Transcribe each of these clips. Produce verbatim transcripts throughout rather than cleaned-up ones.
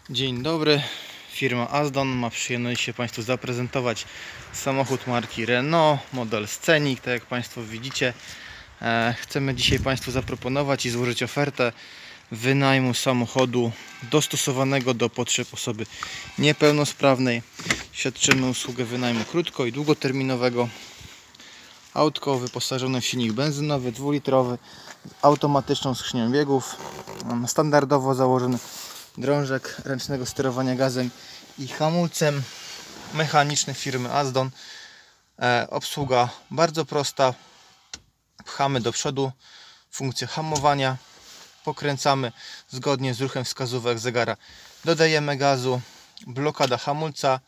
Dzień dobry, firma Asdon ma przyjemność się Państwu zaprezentować samochód marki Renault, model Scenic. Tak jak Państwo widzicie, e, chcemy dzisiaj Państwu zaproponować i złożyć ofertę wynajmu samochodu dostosowanego do potrzeb osoby niepełnosprawnej. Świadczymy usługę wynajmu krótko- i długoterminowego. Autko wyposażone w silnik benzynowy dwulitrowy, automatyczną skrzynią biegów, standardowo założony drążek ręcznego sterowania gazem i hamulcem mechaniczny firmy Asdon. E, obsługa bardzo prosta. Pchamy do przodu funkcję hamowania, pokręcamy zgodnie z ruchem wskazówek zegara, dodajemy gazu, blokada hamulca,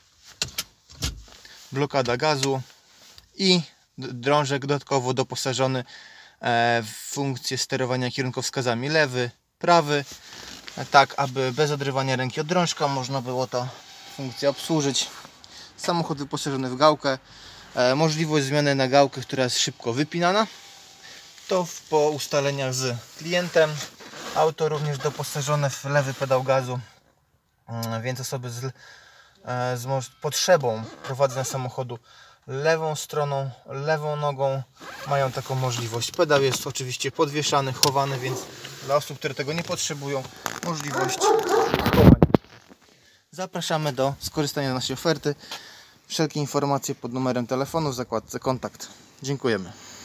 blokada gazu i drążek dodatkowo doposażony w funkcję sterowania kierunkowskazami lewy, prawy, tak aby bez odrywania ręki od drążka można było tę funkcję obsłużyć. Samochód wyposażony w gałkę, możliwość zmiany na gałkę, która jest szybko wypinana, to po ustaleniach z klientem. Auto również doposażone w lewy pedał gazu, więc osoby z, z potrzebą prowadzenia samochodu lewą stroną, lewą nogą mają taką możliwość. Pedał jest oczywiście podwieszany, chowany, więc dla osób, które tego nie potrzebują, możliwość chowania. Zapraszamy do skorzystania z naszej oferty. Wszelkie informacje pod numerem telefonu w zakładce kontakt. Dziękujemy.